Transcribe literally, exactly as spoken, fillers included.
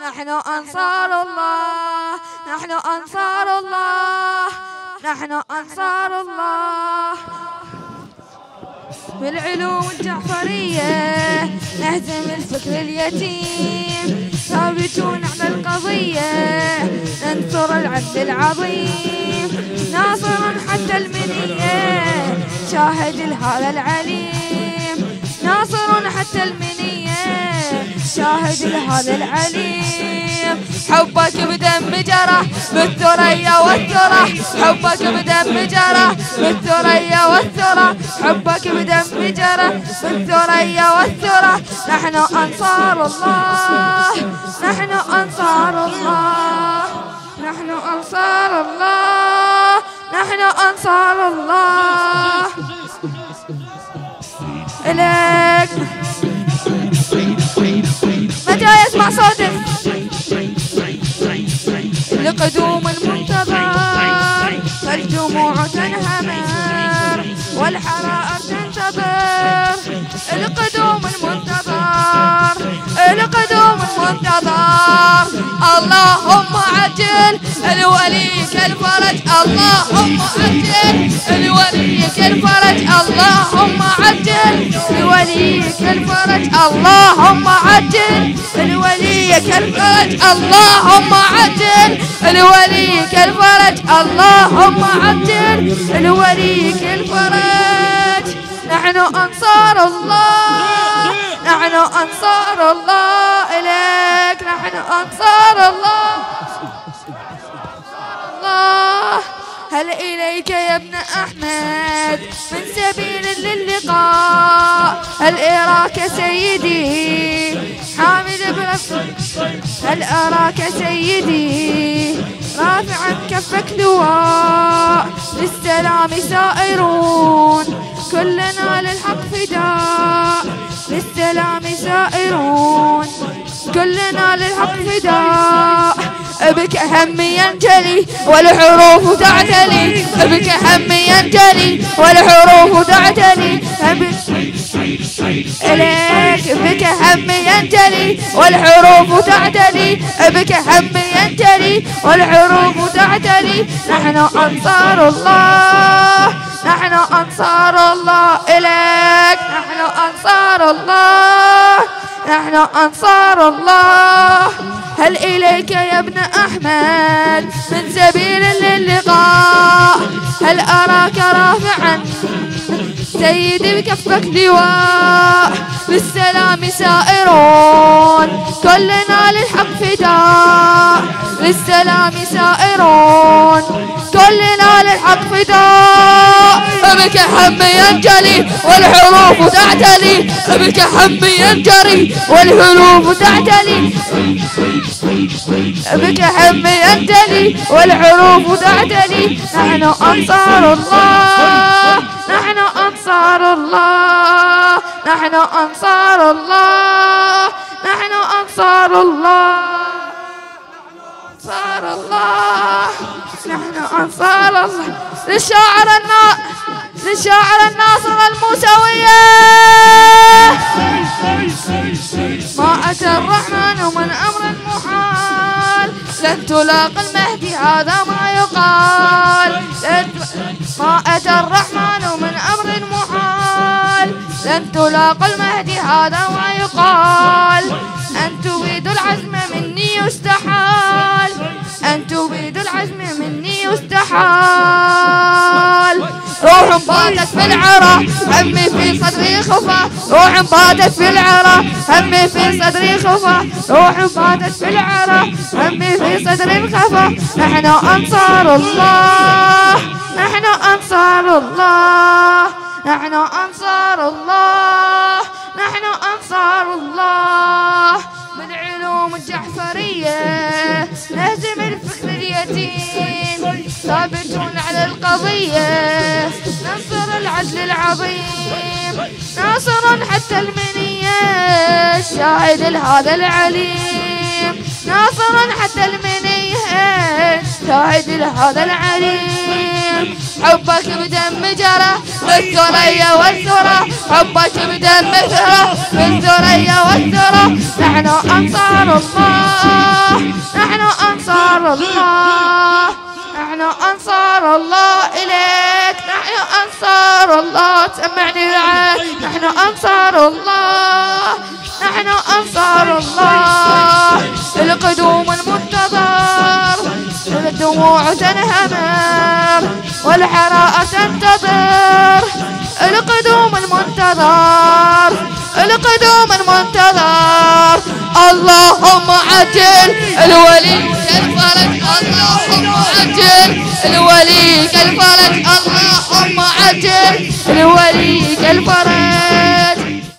نحن أنصار الله، نحن أنصار الله، نحن أنصار الله. بالعلوم الجعفرية نهزم الفكر اليتيم، ثابتون على القضية ننصر العدل العظيم، ناصرا حتى المنية شاهد هذا العليم، ناصر حتى المنية شاهد هذا العليم. حبك بدم جرى بالثريا والثرى، حبك بدم جرى بالثريا والثرى، حبك بدم جرى بالثريا والثرى. نحن أنصار الله، نحن أنصار الله، نحن أنصار الله، نحن أنصار الله. إليك متى يسمع صوتك لقدوم المنتظر، فالجموع تنهمر والحرائر تنتظر. القدوم المنتظر، القدوم المنتظر. اللهم عجل لوليك الفرج، اللهم عجل لوليك الفرج، اللهم عجل لوليك الفرج، اللهم عجل لوليك الفرج، اللهم عجل لوليك الفرج، اللهم عجل لوليك الفرج. نحن أنصار الله، نحن أنصار الله. إليك نحن أنصار الله، الله. هل إليك يا ابن أحمد من سبيل للقاء؟ هل أراك سيدي حامد برفق؟ هل أراك سيدي رافعا كفك لواء؟ للسلام سائرون كلنا للحق فداء، للسلام سائرون كلنا للحق فداء. بك هم ينجلي والحروف تعتلي، بك هم ينجلي والحروف تعتلي. إليك بك هم ينجلي والحروف تعتلي، بك هم ينجلي والحروف تعتلي. نحن أنصار الله، نحن أنصار الله. إليك نحن أنصار الله، نحن أنصار الله. هل إليك يا ابن أحمد من سبيل للقاء؟ هل أراك رافعا سيدي بكفك لواء؟ للسلام سائرون كلنا للحق فداء، للسلام سائرون كلنا للحق فداء. بك هم ينجلي والحروف تعتلي، بك هم ينجري والحروف تعتلي، بك هم ينجلي والحروف تعتلي. نحن أنصار الله، نحن أنصار الله، نحن أنصار الله، نحن أنصار الله، أنصار الله، نحن أنصار الله. للشاعر النا للشاعر الناصر الموسوية. ما أتى الرحمن من أمر محال، لن تلاقى المهدي هذا ما يقال. ما أتى الرحمن من أمر محال، لن تلاقى المهدي هذا ما يقال. أن تبيد العزم مني يستحال، أن تبيد العزم مني يستحال. روح باتت في العرى همي في صدري خفا، روح باتت في العرى همي في صدري خفا، روح باتت في العرى همي في صدري خفا. نحن أنصار الله، نحن أنصار الله، نحن أنصار الله، نحن أنصار الله. بالعلوم الجعفرية نهزم الفكر اليتيم، ثابتون على القضية ننصر العدل العظيم، ناصر حتى المنية شاهد هذا العليم، ناصر حتى المنية شاهد عدل هذا العليم. حبك بدم جرى في الثريا والثرى، حبك بدم جرى في الثريا والثرى. نحن أنصار الله، نحن أنصار الله، نحن أنصار الله إليك، نحن أنصار الله. سمعني بعد. نحن أنصار الله، نحن أنصار الله. القدوم المنتظر، الدموع تنهمر والحراء تنتظر. القدوم المنتظر، القدوم المنتظر. اللهم عجل الولي كالفرج، اللهم عجل الولي كالفرج، اللهم عجل الولي كالفرج.